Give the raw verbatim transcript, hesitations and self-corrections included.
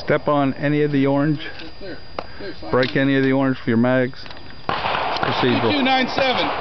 Step on any of the orange. Break any of the orange for your mags. Procedural. two nine seven.